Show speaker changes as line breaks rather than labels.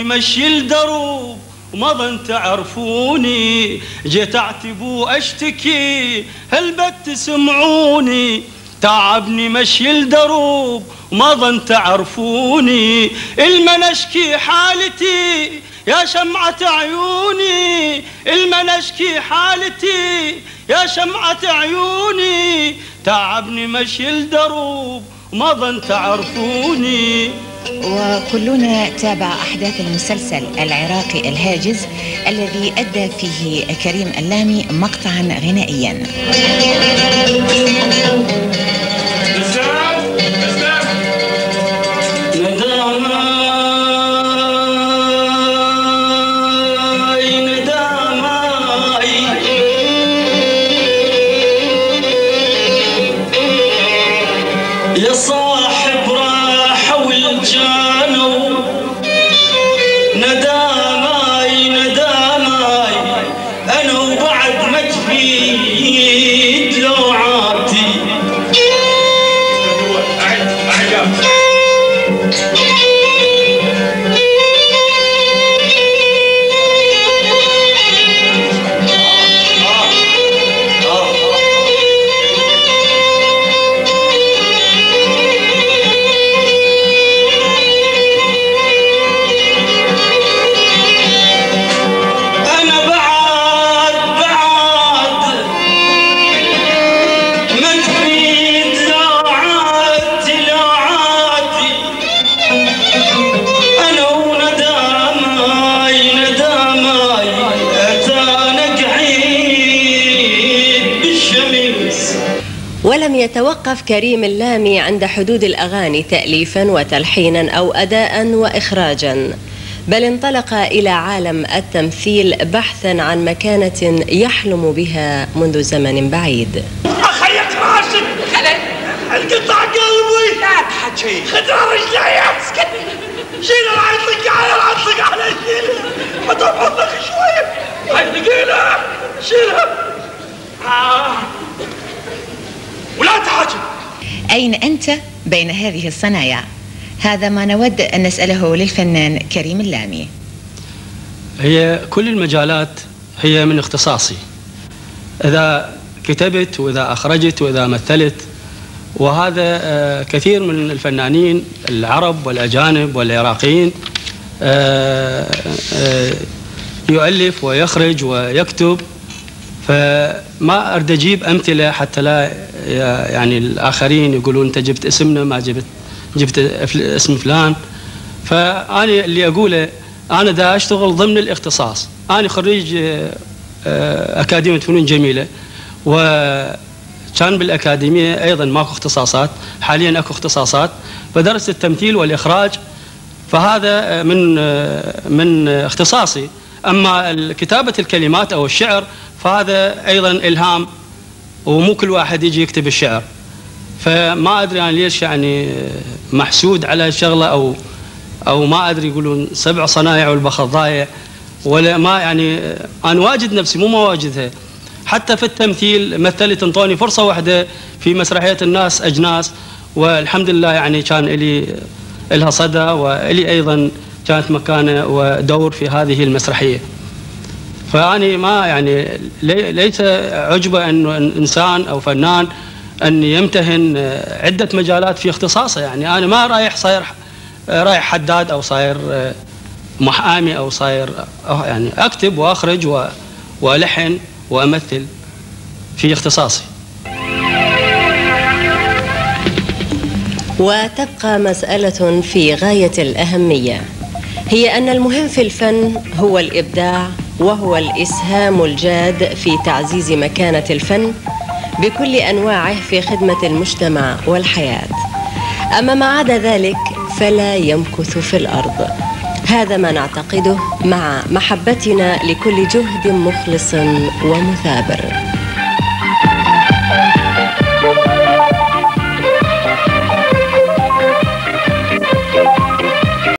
مشي الدروب ومضى تعرفوني، جيت اعتب واشتكي هل تسمعوني، تعبني مشي الدروب ومضى تعرفوني، المن اشكي حالتي يا شمعة عيوني، المن اشكي حالتي يا شمعة عيوني، تعبني مشي الدروب ومضى تعرفوني.
وكلنا تابع أحداث المسلسل العراقي الهاجز الذي أدى فيه كريم اللامي مقطعا غنائيا.
يا صاحب راح والجانو نداماي نداماي، انا وبعد ما تفيد لوعاتي.
ولم يتوقف كريم اللامي عند حدود الأغاني تأليفا وتلحينا أو أداء وإخراجا، بل انطلق إلى عالم التمثيل بحثا عن مكانة يحلم بها منذ زمن بعيد.
أخيك راشد القطع قلبي
لا تحكي
خدرة رجلي اسكت شيل العطلق على شيله حطها بحضنك شوية هاي ثقيلة شيلها ولا تحاجب.
أين أنت بين هذه الصنايع؟ هذا ما نود أن نسأله للفنان كريم اللامي.
هي كل المجالات هي من اختصاصي، إذا كتبت وإذا أخرجت وإذا مثلت، وهذا كثير من الفنانين العرب والأجانب والعراقيين يؤلف ويخرج ويكتب، فما أريد أجيب أمثلة حتى لا يعني الآخرين يقولون أنت جبت اسمنا ما جبت اسم فلان. فأنا اللي أقوله أنا دا أشتغل ضمن الاختصاص. أنا خريج أكاديمية فنون جميلة، وكان بالأكاديمية أيضا ماكو اختصاصات، حاليا أكو اختصاصات، فدرست التمثيل والإخراج، فهذا من اختصاصي. أما كتابة الكلمات أو الشعر فهذا أيضا إلهام، ومو كل واحد يجي يكتب الشعر، فما أدري أنا ليش يعني محسود على شغلة أو ما أدري يقولون 7 صنايع والبخضاية ولا ما، يعني أنا واجد نفسي مو ما واجدها. حتى في التمثيل مثلت انطوني فرصة واحدة في مسرحية الناس أجناس، والحمد لله يعني كان لها صدى، وإلي أيضا كانت مكانة ودور في هذه المسرحية. فأني ما يعني ليس عجبة أنه إنسان أو فنان أن يمتهن عدة مجالات في اختصاصه. يعني أنا ما رايح حداد أو صاير محامي أو صاير يعني أكتب وأخرج وألحن وأمثل في اختصاصي.
وتبقى مسألة في غاية الأهمية، هي أن المهم في الفن هو الإبداع، وهو الإسهام الجاد في تعزيز مكانة الفن بكل أنواعه في خدمة المجتمع والحياة. أما ما عدا ذلك فلا يمكث في الأرض. هذا ما نعتقده مع محبتنا لكل جهد مخلص ومثابر.